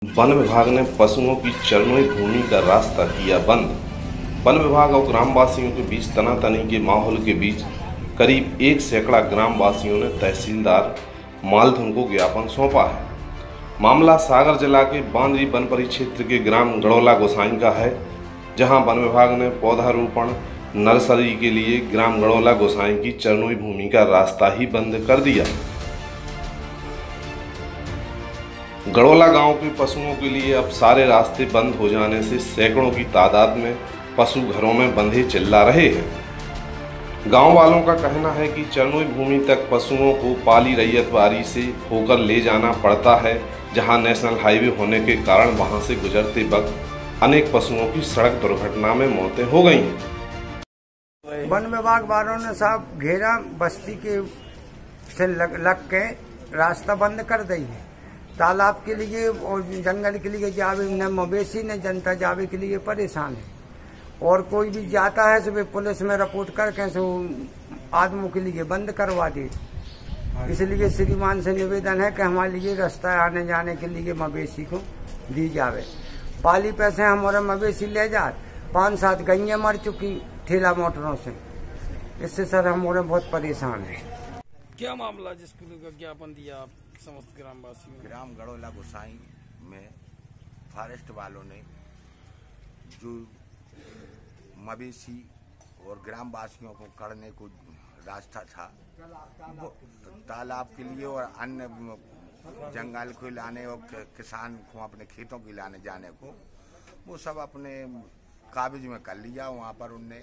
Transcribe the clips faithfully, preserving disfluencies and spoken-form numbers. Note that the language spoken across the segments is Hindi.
वन विभाग ने पशुओं की चरनोई भूमि का रास्ता किया बंद। वन विभाग और ग्रामवासियों के बीच तनातनी के माहौल के बीच करीब एक सैकड़ा ग्रामवासियों ने तहसीलदार मालधुन को ज्ञापन सौंपा है। मामला सागर जिला के बांदरी वन परिक्षेत्र के ग्राम गड़ौला गोसाई का है, जहां वन विभाग ने पौधारोपण नर्सरी के लिए ग्राम गड़ौला गोसाई की चरनोई भूमि का रास्ता ही बंद कर दिया। गड़ौला गांव के पशुओं के लिए अब सारे रास्ते बंद हो जाने से सैकड़ों की तादाद में पशु घरों में बंधे चिल्ला रहे हैं। गांव वालों का कहना है कि चरनोई भूमि तक पशुओं को पाली रैयतवारी से होकर ले जाना पड़ता है, जहां नेशनल हाईवे होने के कारण वहां से गुजरते वक्त अनेक पशुओं की सड़क दुर्घटना में मौतें हो गई हैं। वन विभाग वालों ने साहब घेरा बस्ती के से लग, लग के रास्ता बंद कर दी है। तालाब के लिए और जंगल के लिए जावे न मवेशी न जनता जावे के लिए परेशान है, और कोई भी जाता है सुबह पुलिस में रिपोर्ट करके सो आदमों के लिए बंद करवा दे। इसलिए श्रीमान से निवेदन है कि हमारे लिए रास्ता आने जाने के लिए मवेशी को दी जावे। पाली पैसे हमारे मवेशी ले जाए, पाँच सात गैया मर चुकी ठेला मोटरों से। इससे सर हमारे बहुत परेशान है। क्या मामला जिसको ज्ञापन दिया आप समस्त ग्रामवासियों? ग्राम गड़ौला गोसाई में फॉरेस्ट वालों ने जो मवेशी और ग्रामवासियों को करने को रास्ता था तालाब के लिए और अन्य जंगल को लाने और किसान को अपने खेतों के लाने जाने को, वो सब अपने कागज में कर लिया। वहाँ पर उनने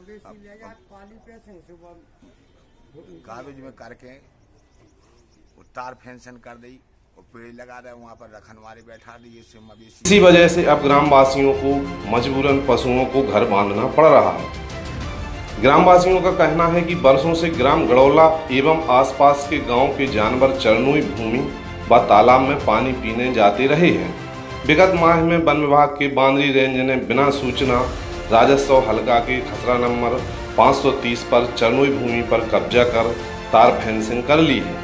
कागज में करके तार फेंसन कर दी और पेड़ लगा रहे, वहाँ पर रखनवारे बैठा दिए। इससे मवेशी इसी वजह से अब ग्रामवासियों को मजबूरन पशुओं को घर बांधना पड़ रहा है। ग्रामवासियों का कहना है कि बरसों से ग्राम गड़ौला एवं आसपास के गांव के जानवर चरनोई भूमि व तालाब में पानी पीने जाते रहे हैं। विगत माह में वन विभाग के बांदरी रेंज ने बिना सूचना राजस्व हल्का के खसरा नंबर पाँच सौ तीस पर चरनोई भूमि पर कब्जा कर तार फेंसिंग कर ली है,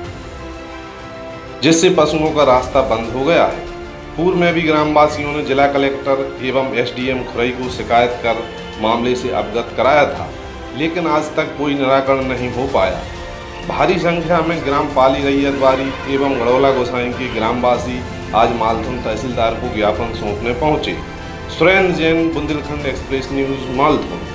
जिससे पशुओं का रास्ता बंद हो गया है। पूर्व में भी ग्रामवासियों ने जिला कलेक्टर एवं एसडीएम खुरई को शिकायत कर मामले से अवगत कराया था, लेकिन आज तक कोई निराकरण नहीं हो पाया। भारी संख्या में ग्राम पाली रैयतवारी एवं गड़ौला गोसाई के ग्रामवासी आज मालधुन तहसीलदार को ज्ञापन सौंपने पहुंचे। Surendra Jain, Bundelkhand express news, मालधुन।